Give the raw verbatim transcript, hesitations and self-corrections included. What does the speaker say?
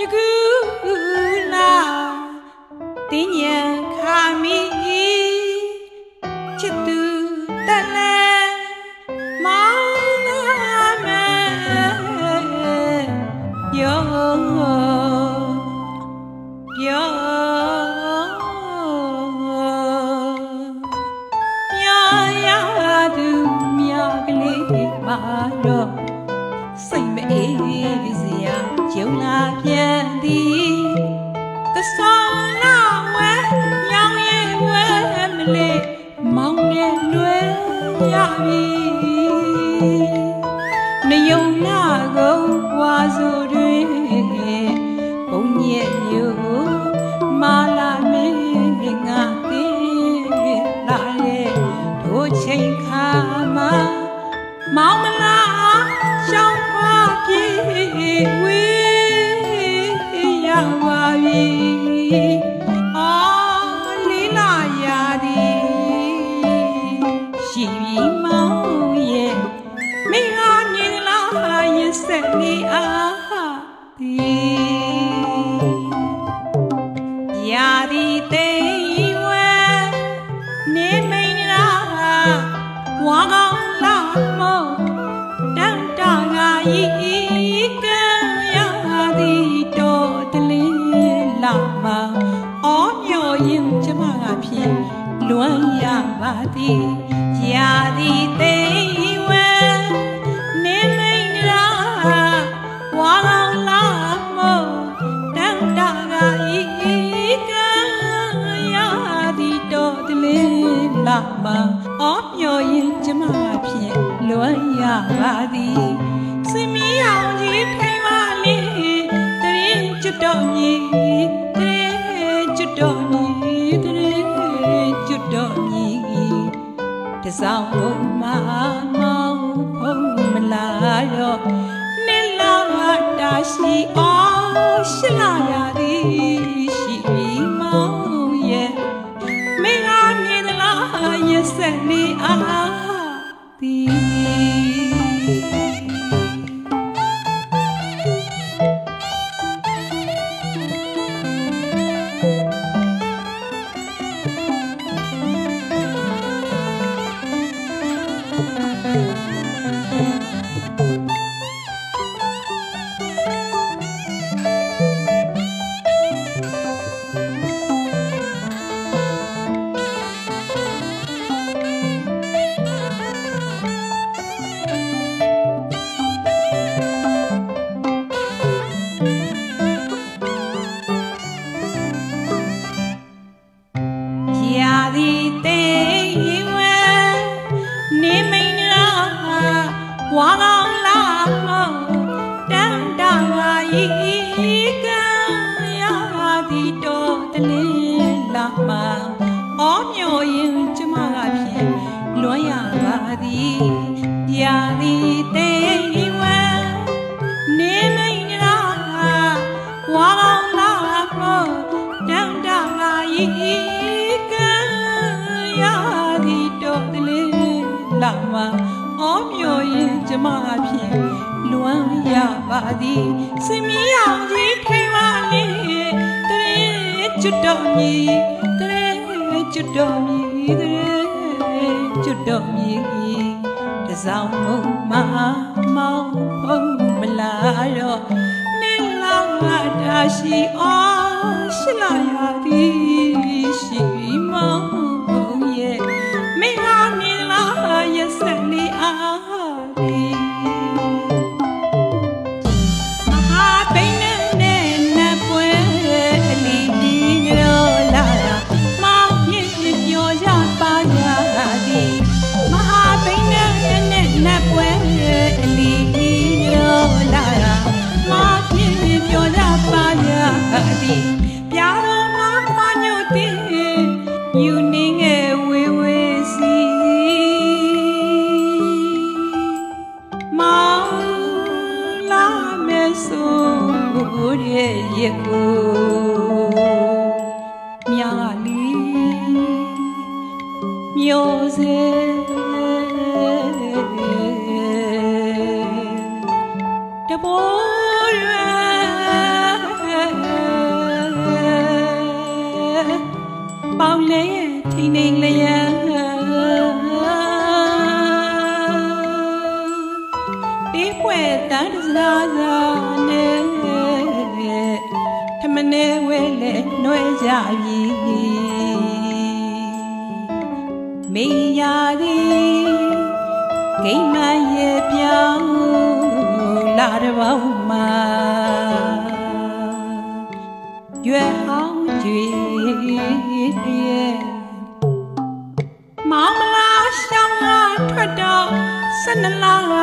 กูลาติญญาคามีจิตตุตะเลมองแม่โยโยมาโรစိတ်မအေးစရာကျုံလာပြန်သည်ကစောလာဝဲညောင်ရဲ့ဝဲမလေးမောင်နဲ့လွယ်ရပြီနေုံလာကုန်ဝါဆိုတွင်ဘုံညက်မျိုးမာလာမင်းငါသေးလာရဲ့တို့ချိန်ခါမှာမောင်မလားရှောင်းခွာပြေးဝေးရပါပြီအော်လေးလာရသည်ရှိပြီမောင်ရဲ့မိဟာနေလားရင်ဆက်နေအားသည်ရာသည်သိဝဲနေမိန်လားဝါကောင်မောတန်တာငါဤကံရသည်တော်တလင်းလာမှာအောမျောရင်ကျမကဖြင့်လွမ်းရပါသည်ရာသည်သိဝဲနေမိန်ရာဝါကောင်လာမောတန်တာငါဤကံရသည်တော်တလင်းလာမှာအောမျောရင်ကျမဖြင့်လွမ်းရပါသည်စင်မီအောင်ကြီးထိန်ပါလေတရင်ကျွတ်တော်မြည်တရင်ကျွတ်တော်မြည်တရင်ကျွတ်တော်မြည်တစောင်းဘုံမှာမောင်းဘုံမလာတော့နေလာတာရှိအောင်ရှလာရသည်ရှိပြီးမောင်းရဲ့မင်းကနေသလားရဲ့ဆက်နေအားဝါကောင်လာမောတန်တာငါဤကံရသည်တော်တလင်းလာမှာအောမျောရင်ကျမကဖြင့်လွမ်းရပါသည်ရာသည်သိဝဲနေမိန်ရာဝါကောင်လာမောတန်တာငါဤကံရသည်တော်တလင်းလာမှာအောမျောရင်ကျမအဖြစ်လွမ်းရပါသည်စင်မီအောင်ကြီးထိန်ပါလေတရင်ကျွတ်တော်မြည်တရင်ကျွတ်တော်မြည်တရင်ကျွတ်တော်မြည်တစောင်းမုံမမောင်းဖုံးမလာတော့နေလာတာရှိအောင်ရှလာရသည်ရှိမောင်းဘုံရဲ့မင်းကနေလားရဲ့ဆက်နေအားပြာတော်မှာခွာညိုတဲ့ယူနေငယ်ဝေဝေစီမောင်လာမဲဆိုရဲ့ရေကိုမြာလီမျိုးစေတဘောပေါင်လဲထိန်နေလျက်ဒီပွဲတန်းတစားစားနဲ့ထမနေဝဲလဲနှွဲကြပြီမေးရသည်ဂိမ်းမရဲ့ပြောင်းလာတဲ့ဘောင်မှာရွယ်အောင်ကြွေရဲ့မောင်မလားရှောင်းလာထွက်တော့ဆနလာ